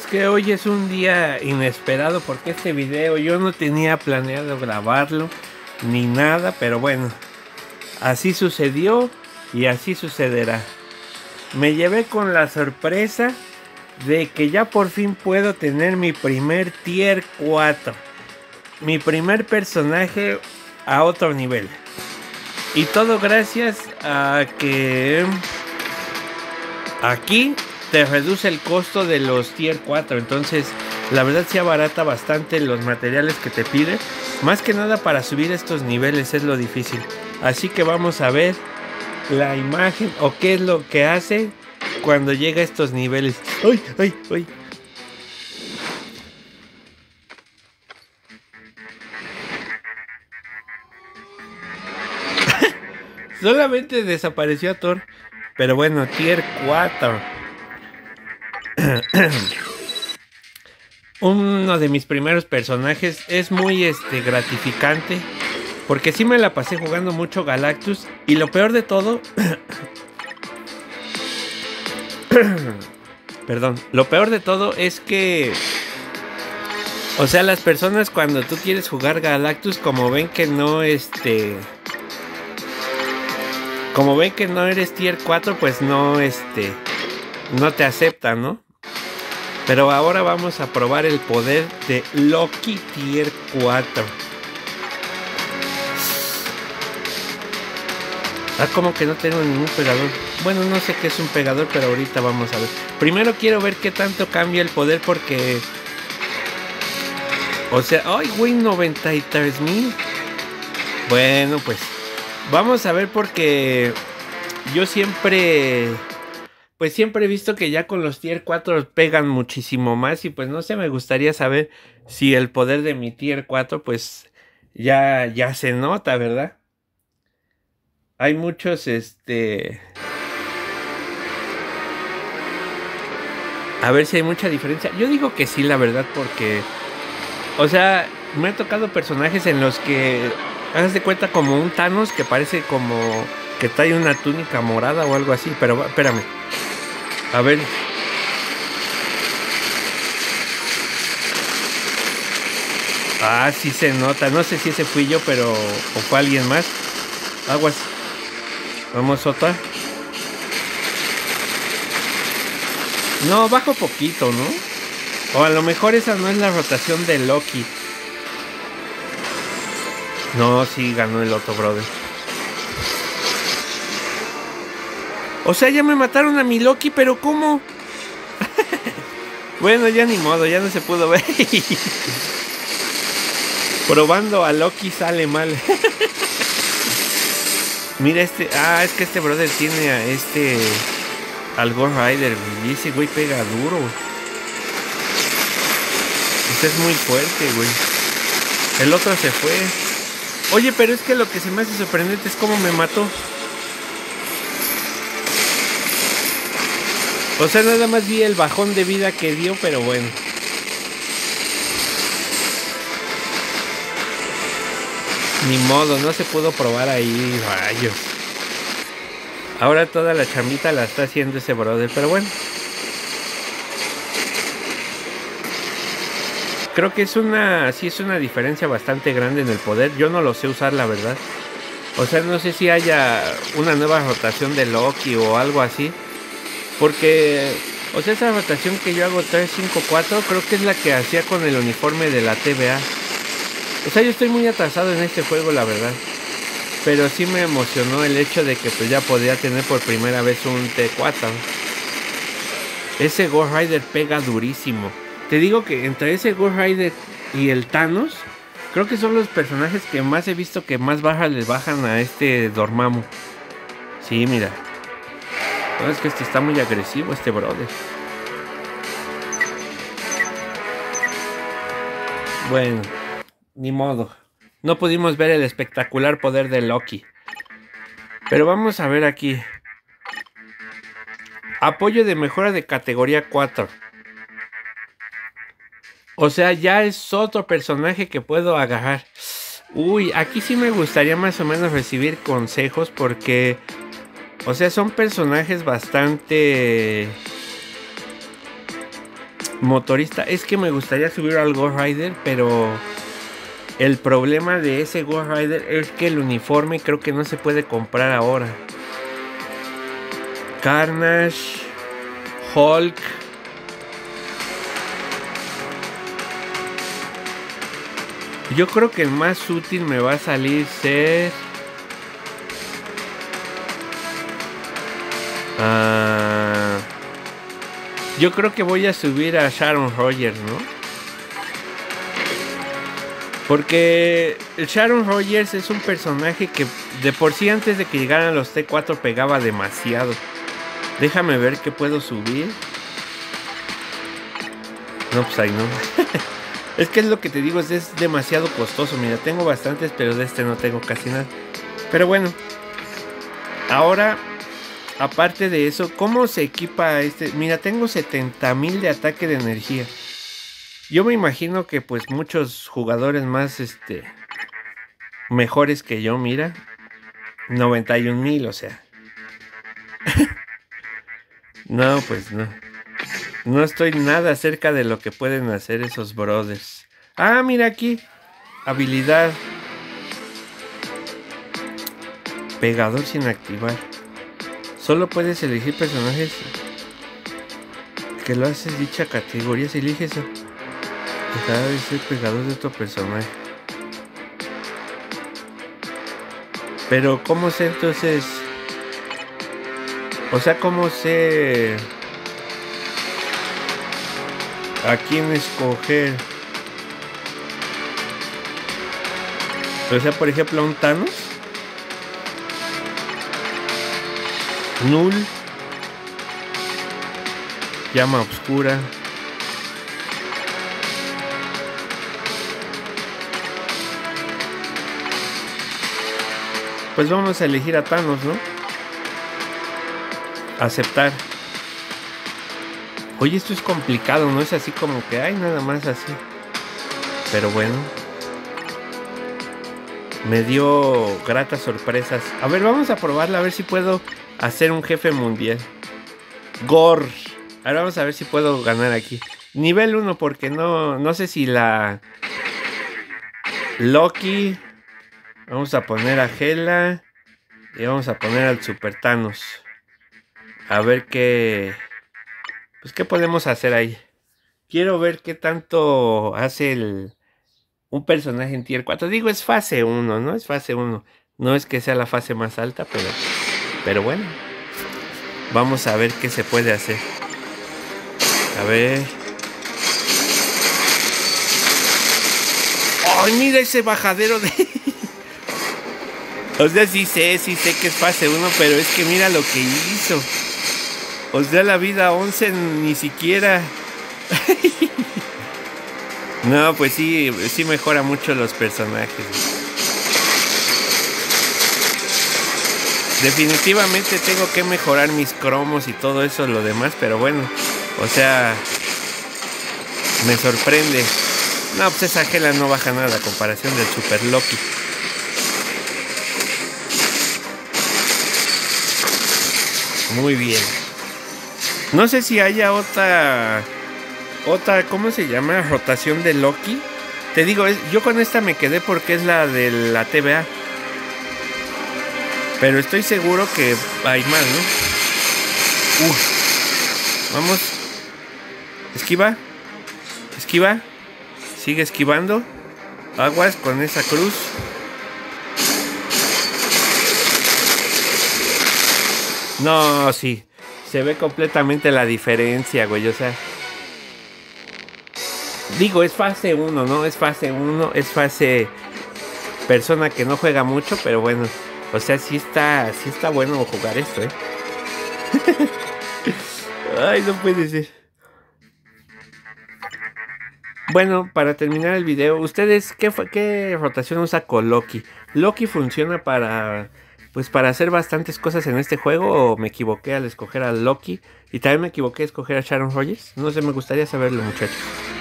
Es que hoy es un día inesperado porque este video yo no tenía planeado grabarlo ni nada, pero bueno, así sucedió y así sucederá. Me llevé con la sorpresa de que ya por fin puedo tener mi primer tier 4, mi primer personaje a otro nivel. Y todo gracias a que aquí te reduce el costo de los tier 4. Entonces la verdad se abarata bastante los materiales que te pide. Más que nada para subir estos niveles es lo difícil. Así que vamos a ver la imagen o qué es lo que hace cuando llega a estos niveles. ¡Ay, ay, ay! Solamente desapareció a Thor. Pero bueno, tier 4. Uno de mis primeros personajes. Es muy gratificante, porque sí me la pasé jugando mucho Galactus. Y lo peor de todo perdón, lo peor de todo es que, o sea, las personas cuando tú quieres jugar Galactus, como ven que no como ven que no eres tier 4, pues no no te aceptan, ¿no? Pero ahora vamos a probar el poder de Loki tier 4. Ah, como que no tengo ningún pegador. Bueno, no sé qué es un pegador, pero ahorita vamos a ver. Primero quiero ver qué tanto cambia el poder porque... O sea, ¡ay, güey! 93,000. Bueno, pues vamos a ver porque yo siempre... Pues siempre he visto que ya con los tier 4 pegan muchísimo más. Y pues no sé, me gustaría saber si el poder de mi tier 4 pues ya se nota, ¿verdad? Hay muchos, A ver si hay mucha diferencia. Yo digo que sí, la verdad, porque... O sea, me han tocado personajes en los que... Hagas de cuenta como un Thanos que parece como... Que trae una túnica morada o algo así. Pero espérame. A ver. Ah, sí se nota. No sé si ese fui yo, pero... O fue alguien más. Aguas. Vamos otra. No, bajo poquito, ¿no? O a lo mejor esa no es la rotación de Loki. No, sí ganó el otro brother. O sea, ya me mataron a mi Loki, pero ¿cómo? Bueno, ya ni modo, ya no se pudo ver. Probando a Loki sale mal. Mira Ah, es que este brother tiene a al Ghost Rider, y ese güey pega duro. Este es muy fuerte, güey. El otro se fue. Oye, pero es que lo que se me hace sorprendente es cómo me mató. O sea, nada más vi el bajón de vida que dio, pero bueno. Ni modo, no se pudo probar ahí, rayos. Ahora toda la chambita la está haciendo ese brother, pero bueno. Creo que sí es una diferencia bastante grande en el poder. Yo no lo sé usar, la verdad. O sea, no sé si haya una nueva rotación de Loki o algo así. Porque, o sea, esa rotación que yo hago 3-5-4, creo que es la que hacía con el uniforme de la TVA. O sea, yo estoy muy atrasado en este juego, la verdad. Pero sí me emocionó el hecho de que pues ya podía tener por primera vez un T4. Ese Ghost Rider pega durísimo. Te digo que entre ese Ghost Rider y el Thanos, creo que son los personajes que más he visto que más bajas les bajan a este Dormammu. Sí, mira. No, es que está muy agresivo este brother. Bueno, ni modo. No pudimos ver el espectacular poder de Loki. Pero vamos a ver aquí. Apoyo de mejora de categoría 4. O sea, ya es otro personaje que puedo agarrar. Uy, aquí sí me gustaría más o menos recibir consejos porque... O sea, son personajes bastante... motorista. Es que me gustaría subir al Ghost Rider, pero el problema de ese Ghost Rider es que el uniforme creo que no se puede comprar ahora. Carnage, Hulk. Yo creo que el más útil me va a salir ser... yo creo que voy a subir a Sharon Rogers, ¿no? Porque el Sharon Rogers es un personaje que de por sí antes de que llegaran los T4 pegaba demasiado. Déjame ver qué puedo subir. No, pues ahí no. Es que es lo que te digo, es demasiado costoso. Mira, tengo bastantes, pero de este no tengo casi nada. Pero bueno. Ahora, aparte de eso, ¿cómo se equipa este? Mira, tengo 70,000 de ataque de energía. Yo me imagino que pues muchos jugadores más mejores que yo, mira. 91,000, o sea. No, pues no. No estoy nada cerca de lo que pueden hacer esos brothers. Ah, mira aquí. Habilidad. Pegador sin activar. Solo puedes elegir personajes que lo haces dicha categoría. Si eliges dejará de ser pegador de otro personaje. Pero ¿cómo sé entonces? O sea, ¿cómo sé a quién escoger? O sea, por ejemplo, un Thanos. Null. Llama oscura. Pues vamos a elegir a Thanos, ¿no? Aceptar. Oye, esto es complicado, no es así como que hay nada más así. Pero bueno. Me dio gratas sorpresas. A ver, vamos a probarla, a ver si puedo hacer un jefe mundial. Gore. Ahora vamos a ver si puedo ganar aquí. Nivel 1, porque no sé si la Loki. Vamos a poner a Hela. Y vamos a poner al Super Thanos. A ver qué... Pues qué podemos hacer ahí. Quiero ver qué tanto hace un personaje en tier 4. Digo, es fase 1, ¿no? Es fase 1. No es que sea la fase más alta, pero bueno. Vamos a ver qué se puede hacer. A ver. ¡Ay, mira ese bajadero de... O sea, sí sé que es fase 1, pero es que mira lo que hizo. O sea, la vida 11 ni siquiera... No, pues sí mejora mucho los personajes. Definitivamente tengo que mejorar mis cromos y todo eso, lo demás, pero bueno, o sea, me sorprende. No, pues esa Hela no baja nada a comparación del Super Loki. Muy bien. No sé si haya otra, ¿cómo se llama? Rotación de Loki. Te digo, yo con esta me quedé porque es la de la TVA. Pero estoy seguro que hay más, ¿no? Vamos. Esquiva. Esquiva. Sigue esquivando. Aguas con esa cruz. No, sí. Se ve completamente la diferencia, güey. O sea. Digo, es fase 1, ¿no? Es fase 1. Es fase... persona que no juega mucho, pero bueno. O sea, sí está bueno jugar esto, ¿eh? Ay, no puede ser. Bueno, para terminar el video, ¿ustedes qué rotación usa con Loki? ¿Loki funciona para hacer bastantes cosas en este juego o me equivoqué al escoger a Loki? Y también me equivoqué a escoger a Sharon Rogers. No sé, me gustaría saberlo, muchachos.